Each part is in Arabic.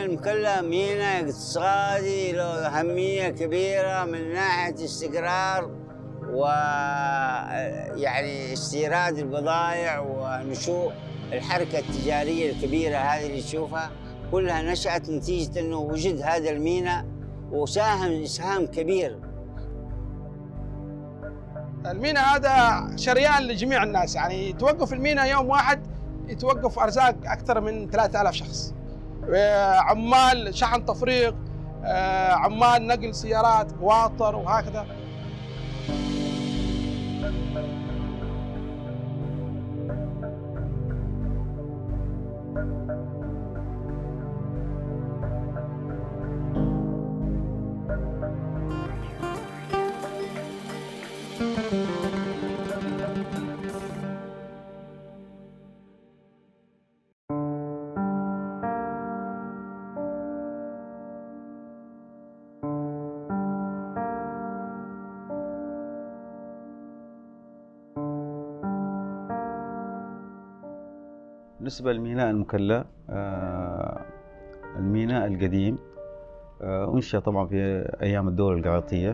ميناء المكلا ميناء اقتصادي له أهمية كبيرة من ناحية استقرار ويعني استيراد البضائع ونشوء الحركة التجارية الكبيرة هذه اللي تشوفها كلها نشأت نتيجة أنه وجد هذا الميناء وساهم إسهام كبير. الميناء هذا شريان لجميع الناس، يعني يتوقف الميناء يوم واحد يتوقف أرزاق أكثر من 3000 شخص، عمال شحن تفريغ، عمال نقل سيارات، قواطر وهكذا. بالنسبة لميناء المكلا، الميناء القديم أنشأ طبعا في أيام الدولة القيراطية،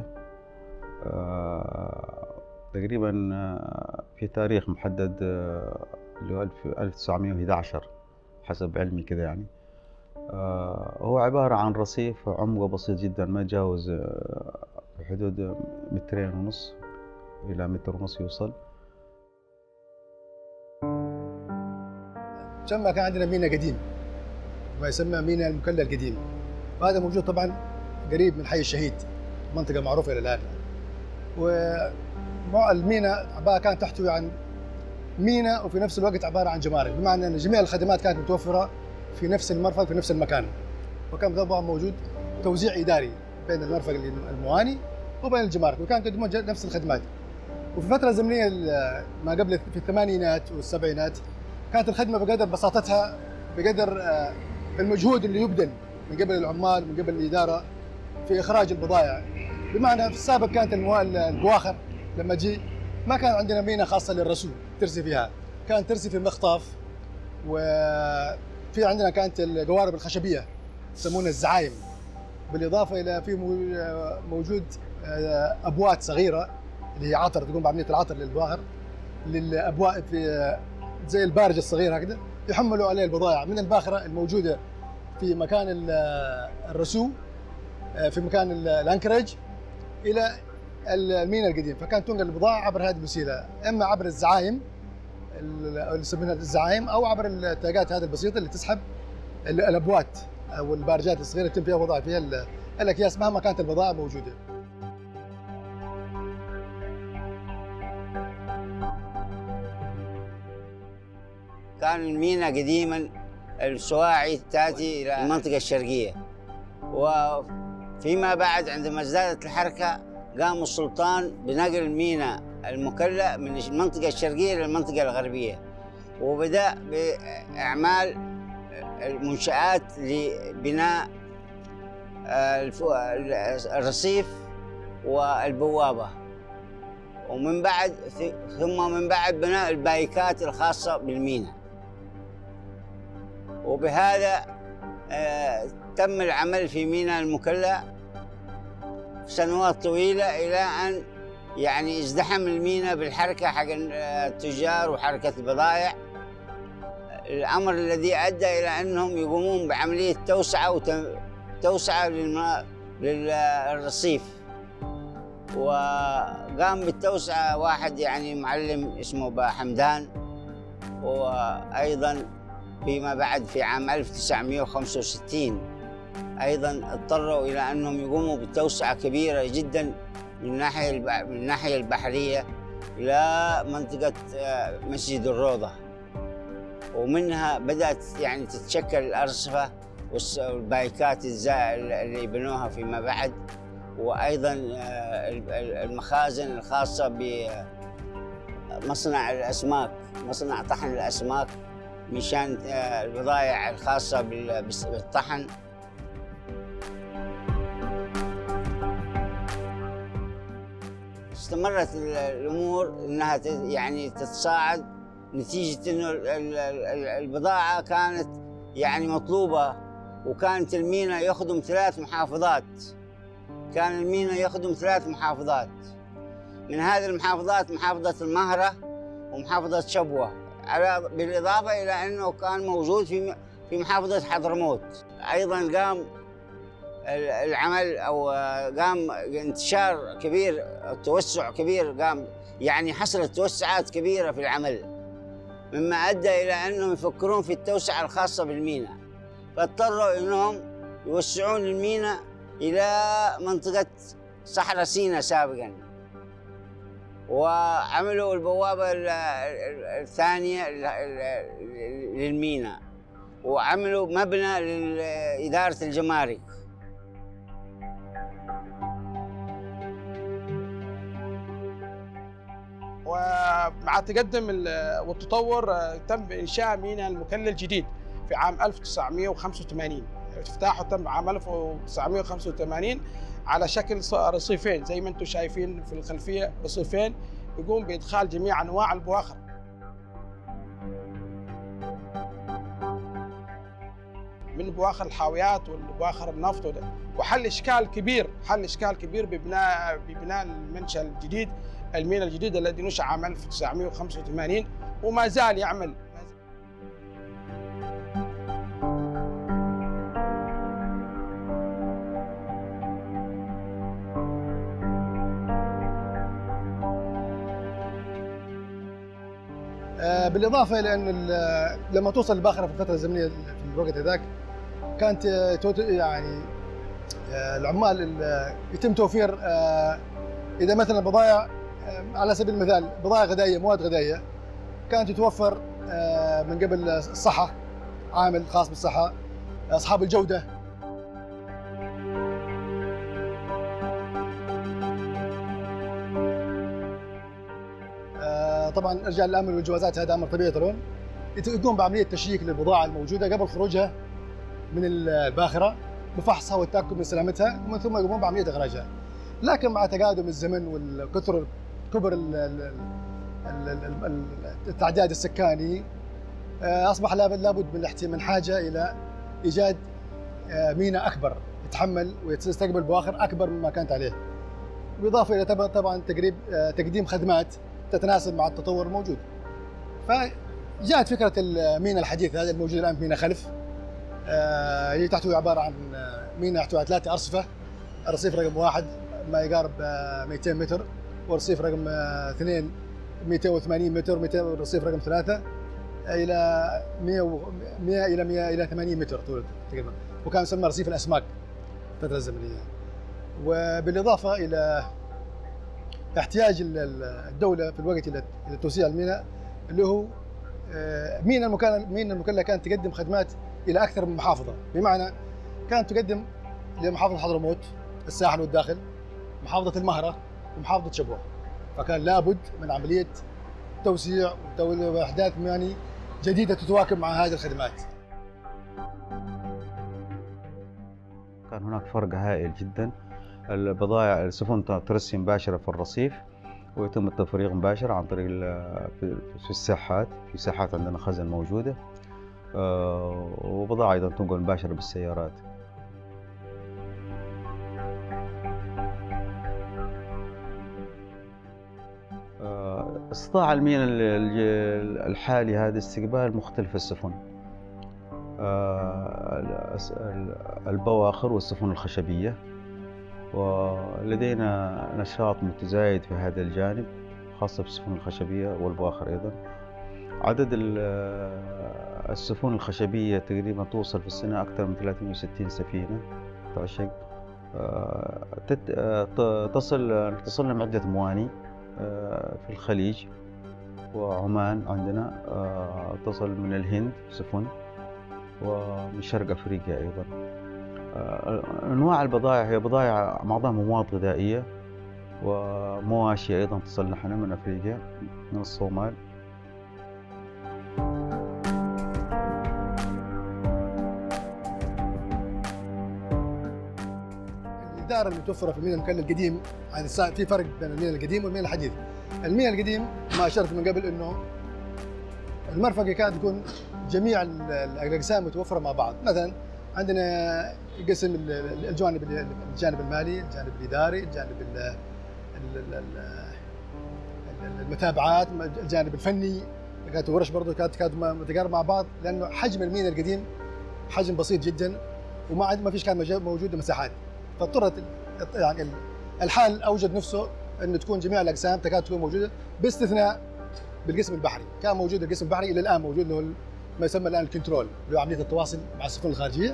تقريبا في تاريخ محدد اللي هو 1911 حسب علمي كذا يعني. هو عبارة عن رصيف عمقه بسيط جدا ما يتجاوز في حدود 2.5 متر إلى 1.5 متر يوصل. ثم كان عندنا ميناء قديم ما يسمى ميناء المكلا القديم، وهذا موجود طبعا قريب من حي الشهيد، منطقة معروفة إلى الآن. والميناء كانت تحتوي عن ميناء وفي نفس الوقت عبارة عن جمارك، بمعنى أن جميع الخدمات كانت متوفرة في نفس المرفق في نفس المكان، وكان طبعا موجود توزيع إداري بين المرفق المواني وبين الجمارك، وكان يقدمون نفس الخدمات. وفي فترة زمنية ما قبل في الثمانينات والسبعينات كانت الخدمة بقدر بساطتها، بقدر المجهود اللي يبذل من قبل العمال ومن قبل الإدارة في إخراج البضائع. بمعنى في السابق كانت البواخر لما تجي ما كان عندنا ميناء خاصة للرسول ترسي فيها، كانت ترسي في المخطاف، وفي عندنا كانت القوارب الخشبية يسمونها الزعايم، بالإضافة إلى في موجود أبوات صغيرة اللي هي عطر تقوم بعملية العطر للبواخر، للأبواب في زي البارج الصغير هكذا يحملوا عليه البضائع من الباخرة الموجودة في مكان الرسو في مكان الانكرج إلى الميناء القديم. فكانت تنقل البضائع عبر هذه الوسيلة، إما عبر الزعايم اللي يسمونها الزعايم أو عبر التاجات هذه البسيطة اللي تسحب الأبوات أو البارجات الصغيرة يتم فيها بضائع فيها الأكياس مهما كانت البضائع موجودة. كان الميناء قديما السواعي تأتي إلى المنطقة الشرقية، وفيما بعد عندما ازدادت الحركة قام السلطان بنقل الميناء المكلا من المنطقة الشرقية إلى المنطقة الغربية، وبدأ بإعمال المنشآت لبناء الرصيف والبوابة، ومن بعد من بعد بناء البايكات الخاصة بالميناء. وبهذا تم العمل في ميناء المكلا سنوات طويلة إلى أن يعني ازدحم الميناء بالحركة حق التجار وحركة البضائع، الأمر الذي أدى إلى أنهم يقومون بعملية توسعة للرصيف. وقام بالتوسعة واحد يعني معلم اسمه با حمدان، وأيضا فيما بعد في عام 1965 أيضا اضطروا إلى أنهم يقوموا بالتوسعة كبيرة جدا من الناحية البحرية إلى منطقة مسجد الروضة، ومنها بدأت يعني تتشكل الأرصفة والبايكات اللي بنوها فيما بعد، وأيضا المخازن الخاصة بمصنع الأسماك، مصنع طحن الأسماك مشان البضائع الخاصة بالطحن. استمرت الأمور أنها يعني تتصاعد نتيجة أنه البضاعة كانت يعني مطلوبة، وكانت المينا يخدم 3 محافظات. كان المينا يخدم 3 محافظات. من هذه المحافظات محافظة المهرة ومحافظة شبوة، بالإضافة إلى أنه كان موجود في محافظة حضرموت. أيضا قام العمل أو قام انتشار كبير، توسع كبير، قام يعني حصلت توسعات كبيرة في العمل، مما أدى إلى أنهم يفكرون في التوسعة الخاصة بالمينا، فاضطروا أنهم يوسعون المينا إلى منطقة صحراء سيناء سابقاً، وعملوا البوابة الثانية للمينا، وعملوا مبنى لإدارة الجمارك. ومع التقدم والتطور تم إنشاء ميناء المكلا الجديد في عام 1985. افتتاحه تم عام 1985 على شكل رصيفين زي ما انتم شايفين في الخلفية، رصيفين يقوم بإدخال جميع أنواع البواخر. من بواخر الحاويات والبواخر النفط وحل إشكال كبير ببناء المنشأ الجديد، الميناء الجديد الذي نشأ عام 1985 وما زال يعمل. بالاضافه الى ان لما توصل الباخره في الفتره الزمنيه في الوقت ذاك كانت يعني العمال يتم توفير اذا مثلا بضائع، على سبيل المثال بضائع غذائيه، مواد غذائيه كانت تتوفر من قبل الصحه، عامل خاص بالصحه، اصحاب الجوده. طبعا رجال الامن والجوازات هذا امر طبيعي ترون، يقوم بعمليه تشييك للبضاعه الموجوده قبل خروجها من الباخره بفحصها والتاكد من سلامتها، ومن ثم يقومون بعمليه اخراجها. لكن مع تقادم الزمن كبر التعداد السكاني اصبح لابد من حاجه الى ايجاد ميناء اكبر يتحمل ويستقبل بواخر اكبر مما كانت عليه، بالاضافه الى طبعا تقديم خدمات تتناسب مع التطور الموجود. فجاءت فكره الميناء الحديث هذا الموجود الان في ميناء خلف، اللي تحتوي عباره عن ميناء يحتوي على 3 ارصفه، الرصيف رقم 1 ما يقارب 200 متر، والرصيف رقم 2 280 متر، والرصيف رقم 3 الى 100 الى 80 متر طول تقريبا، وكان يسمى رصيف الاسماك الفتره الزمنيه. وبالاضافه الى احتياج الدوله في الوقت الى توسيع الميناء، اللي هو ميناء المكلا كانت تقدم خدمات الى اكثر من محافظه، بمعنى كانت تقدم لمحافظه حضرموت الساحل والداخل، محافظه المهره، ومحافظه شبوه، فكان لابد من عمليه توسيع واحداث يعني جديده تتواكب مع هذه الخدمات. كان هناك فرق هائل جدا، البضائع السفن ترسي مباشره في الرصيف ويتم التفريغ مباشره عن طريق في الساحات، في ساحات عندنا خزن موجوده، وبضاعه ايضا تنقل مباشره بالسيارات. استطاع الميناء الحالي هذا استقبال مختلف السفن، البواخر والسفن الخشبية، ولدينا نشاط متزايد في هذا الجانب خاصة بالسفن الخشبية والبواخر أيضا. عدد السفن الخشبية تقريبا توصل في السنة أكثر من 360 سفينة تعشق، تصلنا من عدة مواني في الخليج وعمان، عندنا تصل من الهند سفن ومن شرق أفريقيا أيضا. أنواع البضائع هي بضائع معظمها مواد غذائية ومواشي أيضا تصلنا احنا من أفريقيا من الصومال. الإدارة المتوفرة في الميناء المكلا القديم، يعني في فرق بين الميناء القديم والميناء الحديث. الميناء القديم ما أشرت من قبل إنه المرفقة كانت تكون جميع الأقسام متوفرة مع بعض، مثلا عندنا قسم الجانب المالي، الجانب الاداري، الجانب المتابعات، الجانب الفني. كانت ورش برضه كانت متقاربه مع بعض، لانه حجم المينا القديم حجم بسيط جدا وما فيش كان موجوده مساحات، فاضطرت يعني الحال اوجد نفسه انه تكون جميع الاقسام تكاد تكون موجوده باستثناء بالقسم البحري. كان موجود القسم البحري الى الان موجود، اللي هو ما يسمى الان الكنترول، اللي هو عمليه التواصل مع السفن الخارجيه.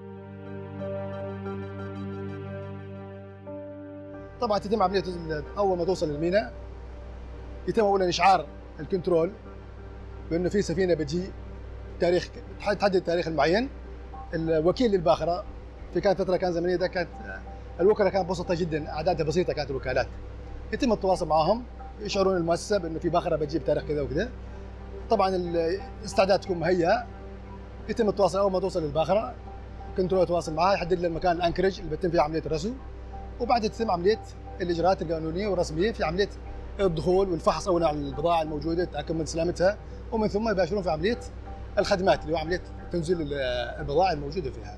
طبعا تتم عمليه اول ما توصل للميناء يتم اولا اشعار الكنترول بانه في سفينه بتجي، تاريخ تحدد التاريخ المعين. الوكيل للباخره في كانت فتره كان زمنيه ده كانت الوكلاء كانت بسيطه جدا، اعدادها بسيطه كانت الوكالات. يتم التواصل معهم، يشعرون المؤسسه بانه في باخره بتجيب تاريخ كذا وكذا. طبعا الاستعداد تكون مهيئه، يتم التواصل اول ما توصل للباخره، كنترول يتواصل معها يحدد لها المكان الانكرج اللي بتتم فيه عمليه الرسو، وبعدها تتم عمليه الاجراءات القانونيه والرسميه في عمليه الدخول والفحص اولا على البضاعه الموجوده، التاكد من سلامتها، ومن ثم يباشرون في عمليه الخدمات اللي هو عمليه تنزيل البضائع الموجوده فيها.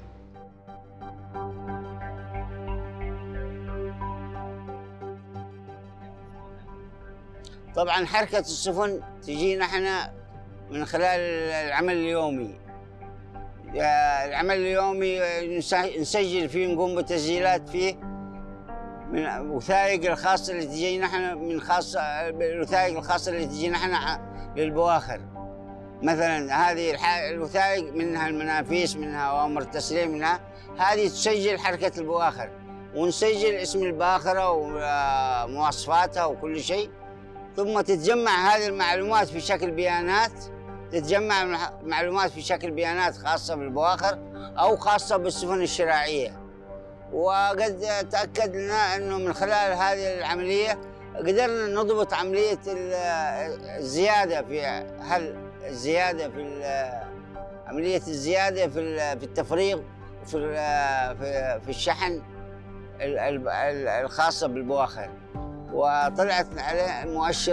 طبعا حركة السفن تجينا احنا من خلال العمل اليومي. العمل اليومي نسجل فيه، نقوم بتسجيلات فيه من الوثائق الخاصة اللي تجينا احنا، من خاصة الوثائق الخاصة اللي تجينا احنا للبواخر. مثلا هذه الوثائق منها المنافيس، منها أوامر التسليم، منها هذه تسجل حركة البواخر، ونسجل اسم الباخرة ومواصفاتها وكل شيء. ثم تتجمع هذه المعلومات في شكل بيانات، تتجمع معلومات في شكل بيانات خاصة بالبواخر أو خاصة بالسفن الشراعية. وقد تأكد لنا أنه من خلال هذه العملية قدرنا نضبط عملية الزيادة عملية الزيادة في التفريغ وفي الشحن الخاصة بالبواخر. وطلعت عليه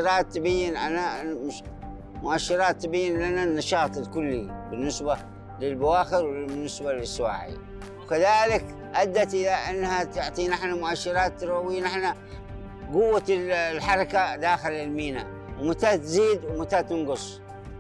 مؤشرات تبين لنا النشاط الكلي بالنسبة للبواخر وبالنسبة للسواعي، وكذلك أدت إلى أنها تعطينا نحن مؤشرات تروي نحن قوة الحركة داخل الميناء، ومتى تزيد ومتى تنقص.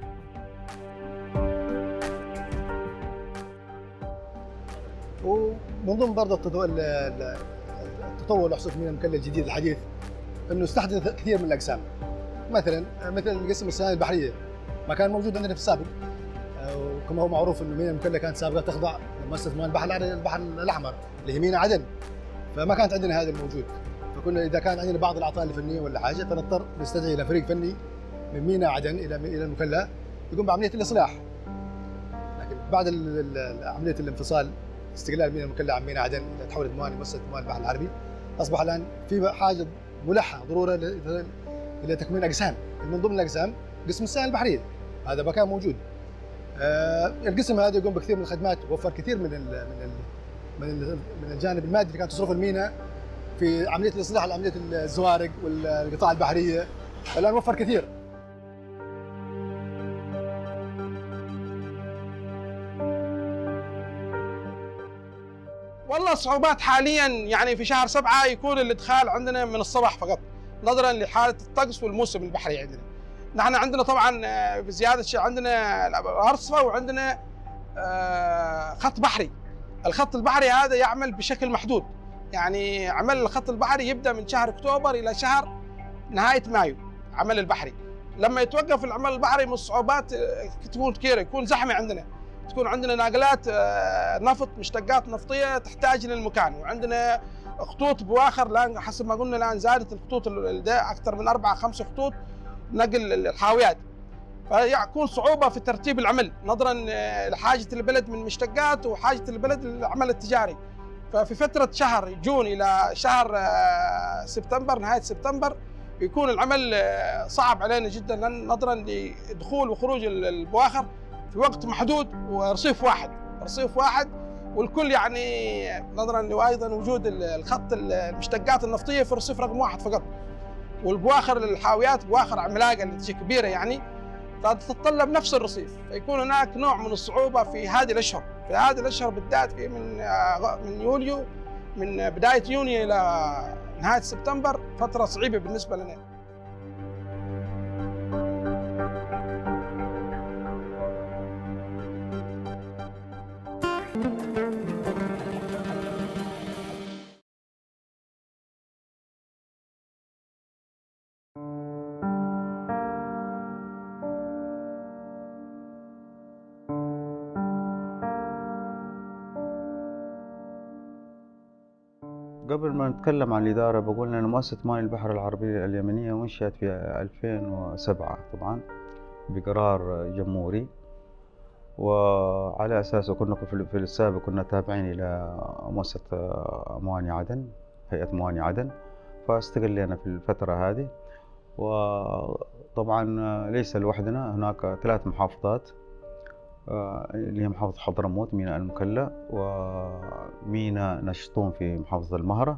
ومن ضمن برضه التطور اللي حصل في الميناء المكلل الجديد الحديث انه استحدث كثير من الاقسام. مثل قسم الصناعه البحريه ما كان موجود عندنا في السابق، وكما هو معروف انه الميناء المكلله كانت سابقا تخضع لمؤسسه موانئ البحر الاحمر اللي هي ميناء عدن، فما كانت عندنا هذا الموجود. فكنا اذا كان عندنا بعض الاعطال الفنيه ولا حاجه فنضطر نستدعي الى فريق فني من ميناء عدن الى المكلله يقوم بعمليه الاصلاح. لكن بعد عمليه الانفصال، استقلال ميناء المكلله عن ميناء عدن الى تحولت مؤسسه موانئ البحر العربي، اصبح الان في حاجه ملحه ضروره الى تكوين اقسام. من ضمن الاقسام قسم الصناعه البحريه، هذا ما كان موجود. القسم هذا يقوم بكثير من الخدمات، وفر كثير من الجانب المادي اللي كانت تصرفه الميناء في عمليه الاصلاح لعمليه الزوارق والقطاع البحريه، الان وفر كثير. والله الصعوبات حاليا يعني في شهر 7 يكون الادخال عندنا من الصباح فقط، نظرا لحاله الطقس والموسم البحري عندنا. نحن عندنا طبعا بزياده عندنا الارصفه وعندنا خط بحري. الخط البحري هذا يعمل بشكل محدود، يعني عمل الخط البحري يبدا من شهر اكتوبر الى شهر نهايه مايو. عمل البحري لما يتوقف العمل البحري من الصعوبات تكون كثيره، يكون زحمه عندنا، تكون عندنا ناقلات نفط، مشتقات نفطيه تحتاج للمكان، وعندنا خطوط بواخر الان حسب ما قلنا الان زادت الخطوط اكثر من 4-5 خطوط نقل الحاويات، فيكون صعوبه في ترتيب العمل نظرا لحاجه البلد من مشتقات وحاجه البلد للعمل التجاري. ففي فتره شهر جون الى شهر سبتمبر، نهايه سبتمبر، يكون العمل صعب علينا جدا نظرا لدخول وخروج البواخر في وقت محدود ورصيف واحد، والكل يعني نظرا لايضا وجود الخط المشتقات النفطيه في رصيف رقم 1 فقط، والبواخر الحاويات بواخر عملاقه اللي كبيره يعني، فتتطلب نفس الرصيف، فيكون هناك نوع من الصعوبه في هذه الاشهر. في هذه الاشهر بالذات في من يوليو، من بدايه يونيو الى نهايه سبتمبر، فتره صعيبه بالنسبه لنا. قبل ما نتكلم عن الإدارة بقول أن مؤسسة موانئ البحر العربية اليمنية أنشئت في 2007 طبعا بقرار جمهوري، وعلى أساسه كنا في السابق كنا تابعين إلى مؤسسة موانئ عدن، هيئة موانئ عدن، فاستقلينا في الفترة هذه. وطبعا ليس لوحدنا، هناك 3 محافظات اللي هي محافظة حضرموت، ميناء المكلا، وميناء نشطون في محافظة المهرة،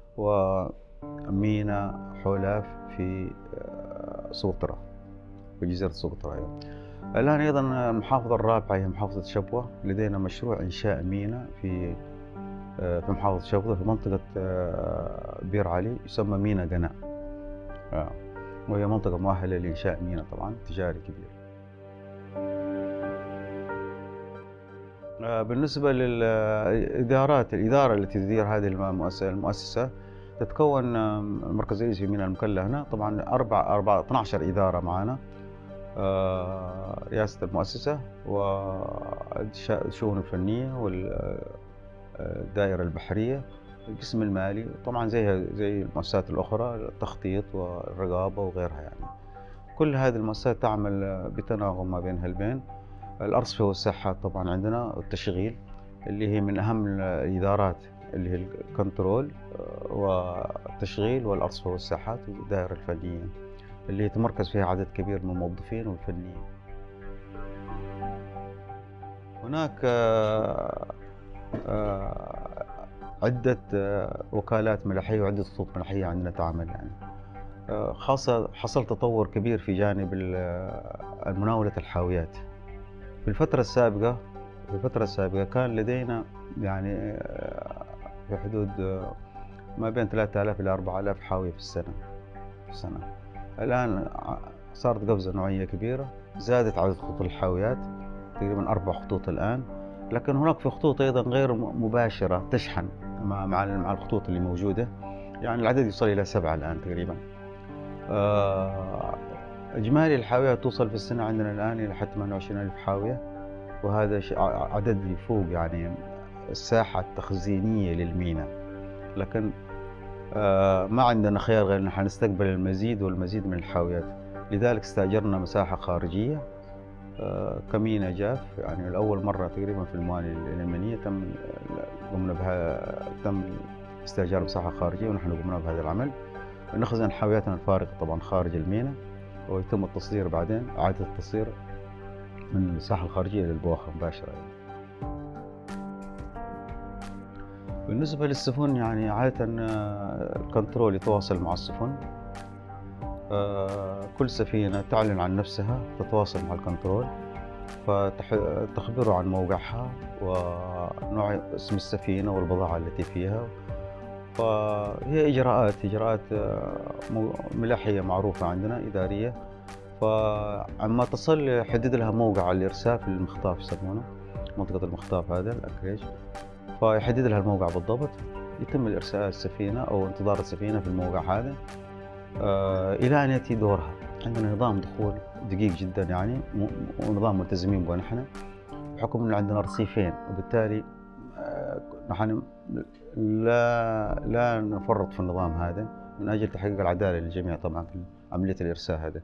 وميناء حولاف في سوطرة، في جزيرة سوطرة أيضا. الآن أيضا المحافظة الرابعة هي محافظة شبوة، لدينا مشروع إنشاء ميناء في محافظة شبوة في منطقة بير علي، يسمى ميناء قناع، وهي منطقة مؤهلة لإنشاء ميناء طبعا تجاري كبير. بالنسبة للإدارات، الإدارة التي تدير هذه المؤسسة تتكون المركز الرئيسي في ميناء المكلا هنا طبعا 12 إدارة معنا، رئاسة المؤسسة والشؤون الفنية والدائرة البحرية، القسم المالي، طبعا زي المؤسسات الأخرى، التخطيط والرقابة وغيرها. يعني كل هذه المؤسسات تعمل بتناغم ما بينها البين. الأرصفة والساحات طبعا عندنا، التشغيل اللي هي من أهم الإدارات، اللي هي الكنترول والتشغيل والأرصفة والساحات، والدائرة الفنية اللي يتمركز فيها عدد كبير من الموظفين والفنيين. هناك عدة وكالات ملاحية وعدة خطوط ملاحية عندنا تعمل. يعني حصل تطور كبير في جانب مناولة الحاويات. في الفترة السابقة كان لدينا يعني في حدود ما بين 3000 إلى 4000 حاوية في السنة. الآن صارت قفزة نوعية كبيرة، زادت عدد خطوط الحاويات تقريبا 4 خطوط الآن، لكن هناك في خطوط أيضا غير مباشرة تشحن مع الخطوط اللي موجودة، يعني العدد يصل إلى 7 الآن تقريبا. إجمالي الحاويات توصل في السنة عندنا الآن إلى حد 28,000 حاوية، وهذا عدد يفوق يعني الساحة التخزينية للميناء. لكن ما عندنا خيار غير أن احنا نستقبل المزيد والمزيد من الحاويات، لذلك استأجرنا مساحة خارجية كميناء جاف. يعني لأول مرة تقريبا في الموانئ اليمنية تم استئجار مساحة خارجية، ونحن قمنا بهذا العمل. نخزن حاوياتنا الفارغة طبعا خارج الميناء، ويتم التصدير بعدين، إعادة التصدير من المساحة الخارجية للبواخر مباشرة. بالنسبة للسفن، يعني عادة الكنترول يتواصل مع السفن، كل سفينة تعلن عن نفسها، تتواصل مع الكنترول، فتخبره عن موقعها ونوع اسم السفينة والبضاعة التي فيها. فهي إجراءات ملاحية معروفة عندنا إدارية. فعما تصل يحدد لها موقع الإرسال في المخطاف يسمونه، منطقة المخطاف هذا الأنكريج، فيحدد لها الموقع بالضبط، يتم الإرسال السفينة أو انتظار السفينة في الموقع هذا إلى أن يأتي دورها. عندنا نظام دخول دقيق جدا يعني، ونظام ملتزمين به نحن، بحكم أن عندنا رصيفين، وبالتالي نحن لا نفرط في النظام هذا من أجل تحقيق العدالة للجميع طبعا في عملية الإرسال هذا.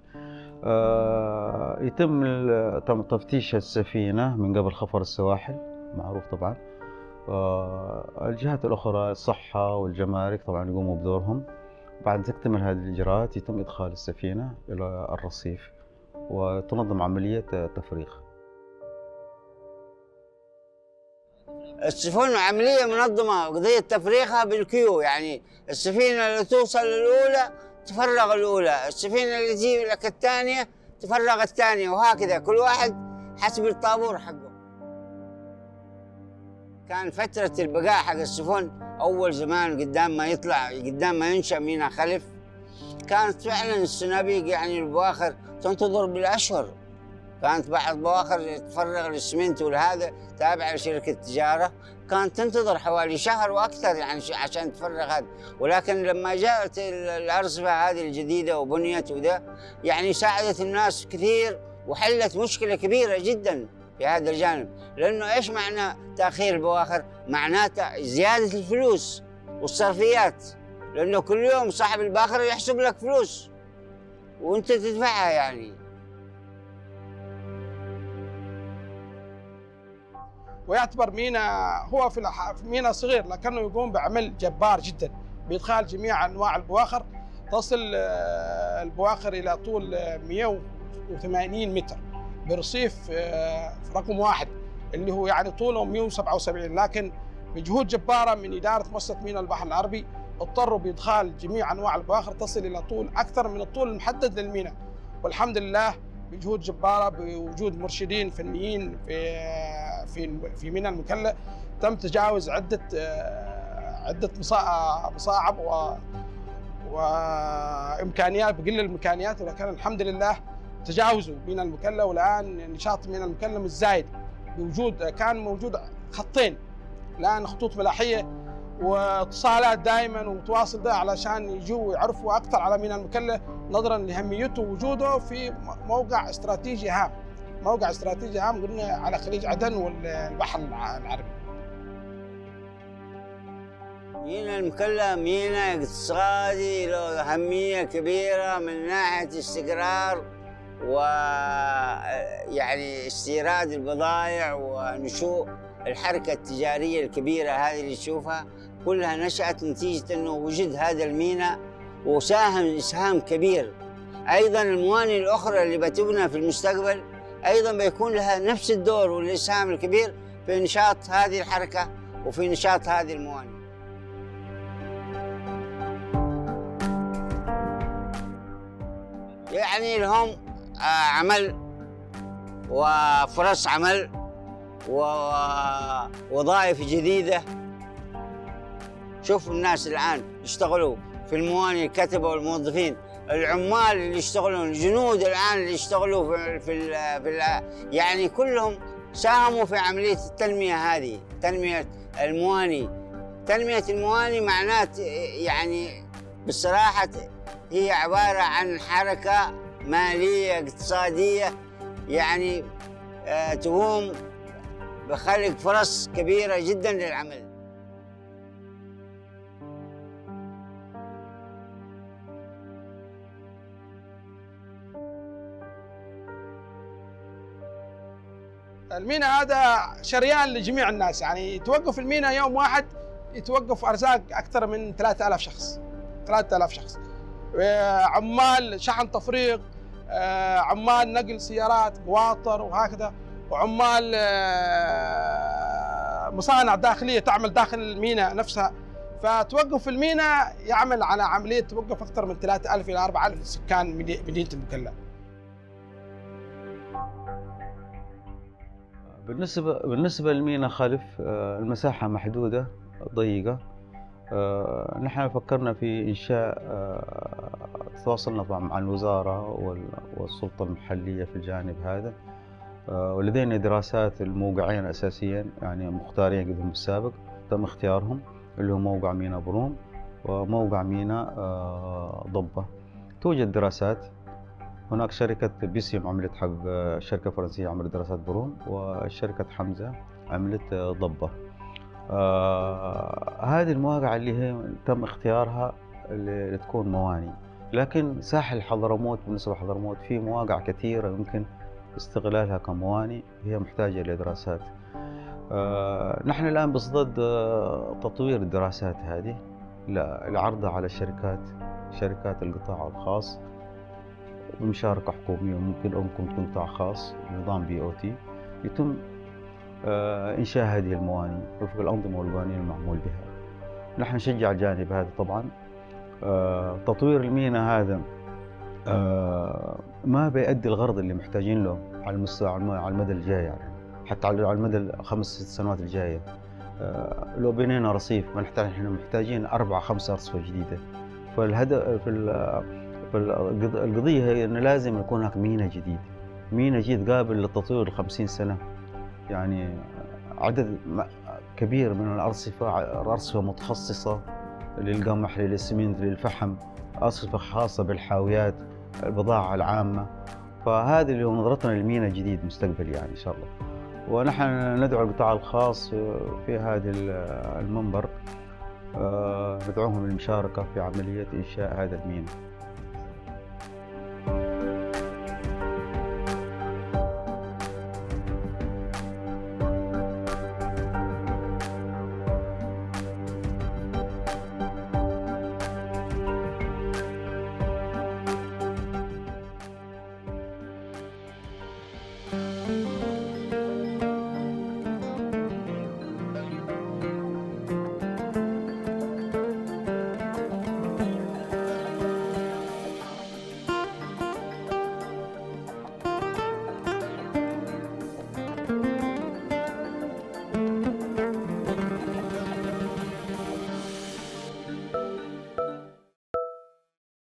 يتم تفتيش السفينة من قبل خفر السواحل، معروف طبعا. الجهات الأخرى الصحة والجمارك طبعا يقوموا بدورهم. بعد تكتمل هذه الإجراءات يتم إدخال السفينة إلى الرصيف وتنظم عملية تفريغ. السفن عملية منظمة، قضية تفريغها بالكيو، يعني السفينة اللي توصل الأولى تفرغ الأولى، السفينة اللي تجي لك الثانية تفرغ الثانية، وهكذا كل واحد حسب الطابور حقه. كان فترة البقاء حق السفن أول زمان قدام ما ينشأ ميناء خلف، كانت فعلا السنابيق يعني البواخر تنتظر بالأشهر. كانت بعض بواخر تفرغ للسمنت والهذا تابعة لشركة تجارة، كانت تنتظر حوالي شهر وأكثر يعني عشان تفرغ هذا. ولكن لما جاءت الأرصفة هذه الجديدة وبنيت وده يعني ساعدت الناس كثير وحلت مشكلة كبيرة جدا في هذا الجانب. لأنه إيش معنى تأخير البواخر؟ معناته زيادة الفلوس والصرفيات، لأنه كل يوم صاحب الباخرة يحسب لك فلوس وأنت تدفعها يعني. ويعتبر ميناء هو في ميناء صغير لكنه يقوم بعمل جبار جدا بإدخال جميع أنواع البواخر. تصل البواخر إلى طول 180 متر برصيف رقم 1 اللي هو يعني طوله 177، لكن بجهود جبارة من إدارة مؤسسة ميناء البحر العربي اضطروا بإدخال جميع أنواع البواخر تصل إلى طول أكثر من الطول المحدد للميناء. والحمد لله بجهود جبارة بوجود مرشدين فنيين في ميناء المكلا تم تجاوز عدة مصاعب وإمكانيات بقل الإمكانيات، ولكن الحمد لله تجاوزوا ميناء المكلا. والآن نشاط ميناء المكلا مش زايد كان موجود خطين، الآن خطوط ملاحية واتصالات دائما وتواصل ده علشان يجوا يعرفوا أكثر على ميناء المكلا نظرا لأهميته ووجوده في موقع استراتيجي هام. موقع استراتيجي هام قلنا على خليج عدن والبحر العربي. ميناء المكلا ميناء اقتصادي له أهمية كبيرة من ناحية استقرار ويعني استيراد البضائع ونشوء الحركة التجارية الكبيرة هذه اللي تشوفها كلها نشأت نتيجة أنه وجد هذا الميناء وساهم إسهام كبير. أيضا الموانئ الأخرى اللي بتبنى في المستقبل أيضا بيكون لها نفس الدور والإسهام الكبير في نشاط هذه الحركة وفي نشاط هذه الموانئ. يعني لهم عمل وفرص عمل ووظائف جديدة. شوفوا الناس الآن يشتغلوا في الموانئ، الكتبة والموظفين، العمال اللي يشتغلون، الجنود الآن اللي يشتغلوا يعني كلهم ساهموا في عملية التنمية هذه، تنمية الموانئ. تنمية الموانئ معنات يعني بصراحة هي عبارة عن حركة مالية اقتصادية يعني تقوم بخلق فرص كبيرة جدا للعمل. الميناء هذا شريان لجميع الناس، يعني يتوقف الميناء يوم واحد يتوقف أرزاق أكثر من 3000 شخص. 3000 شخص، عمال شحن تفريغ، عمال نقل سيارات، قواطر وهكذا، وعمال مصانع داخلية تعمل داخل الميناء نفسها. فتوقف الميناء يعمل على عملية توقف أكثر من 3000 إلى 4000 سكان مدينة المكلا. بالنسبة للميناء خلف المساحة محدودة ضيقة. نحن فكرنا في إنشاء، تواصلنا طبعا مع الوزارة والسلطة المحلية في الجانب هذا، ولدينا دراسات الموقعين أساسيا يعني مختارين قدهم السابق تم اختيارهم، اللي هو موقع ميناء بروم وموقع ميناء ضبة. توجد دراسات، هناك شركة بيسيم عملت حق شركة فرنسية عملت دراسات بروم، وشركة حمزة عملت ضبة. هذه المواقع اللي هي تم اختيارها لتكون موانئ. لكن ساحل حضرموت بالنسبة لحضرموت في مواقع كثيرة يمكن استغلالها كموانئ، هي محتاجة لدراسات. نحن الآن بصدد تطوير الدراسات هذه لعرضها على شركات القطاع الخاص بمشاركة حكومية وممكن أو ممكن قطاع خاص نظام BOT، يتم إنشاء هذه الموانئ وفق الأنظمة والقوانين المعمول بها. نحن نشجع الجانب هذا طبعا. تطوير الميناء هذا ما بيؤدي الغرض اللي محتاجين له على المستوى على المدى الجاي، يعني حتى على المدى ال5 6 سنوات الجاية. لو بنينا رصيف ما نحتاج، احنا محتاجين 4-5 أرصفة جديدة. فالهدف القضية هي إنه لازم يكون هناك ميناء جديد، ميناء جديد قابل للتطوير ل50 سنة. يعني عدد كبير من الأرصفة متخصصة للقمح، للإسمنت، للفحم، أرصفة خاصة بالحاويات، البضاعة العامة. فهذه اللي هو نظرتنا للميناء الجديد مستقبل يعني إن شاء الله. ونحن ندعو القطاع الخاص في هذا المنبر، ندعوهم للمشاركة في عملية إنشاء هذا الميناء.